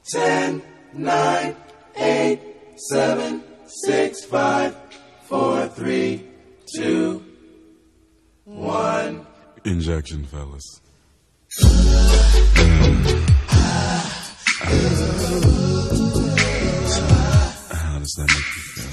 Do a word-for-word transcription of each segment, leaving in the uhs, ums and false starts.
Ten, nine, eight, seven, six, five, four, three, two, one. Injection, fellas. How does that make you feel?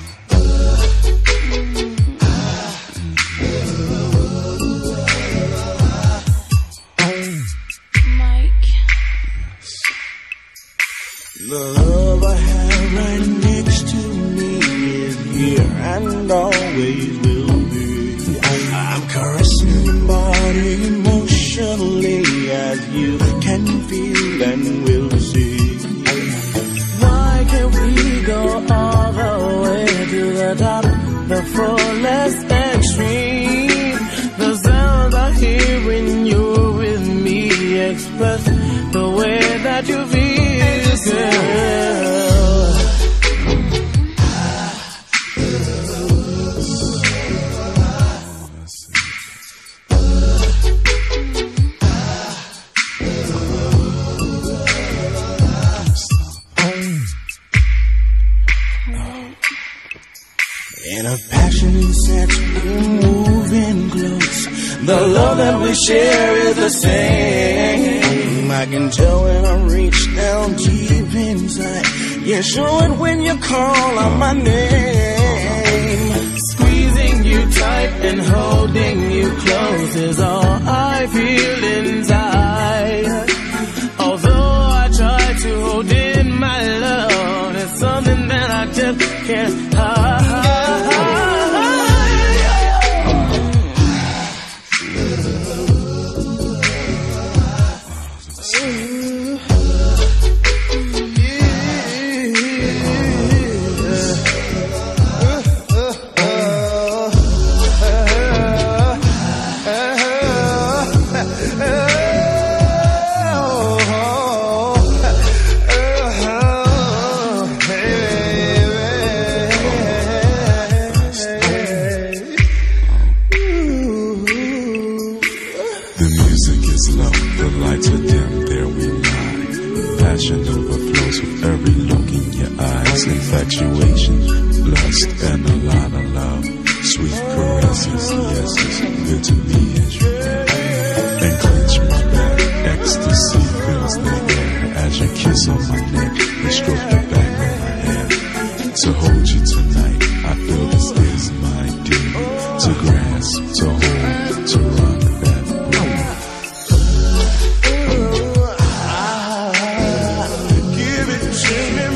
Mike. Yes. The love I have right next to me is here and always will be. I'm caressing your body emotionally as you can feel and will see. Why can't we go all the way to the top, the fullest extreme? The sound I hear when you're with me express the way that you feel, girl. In a passionate sense, we're moving close. The love that we share is the same. I can tell when I reach down deep inside. Yeah, show it when you call out my name. Squeezing you tight and holding you close is all I feel inside. Although I try to hold in my love, it's something that I just can't hide. Infatuation, lust, and a lot of love. Sweet caresses, yes, it's good to me as you are. And clench my back, ecstasy fills the air as you kiss on my neck and stroke the back of my hair. To hold you tonight, I feel this is my duty. To grasp, to hold, to rock that boat. Give it to me.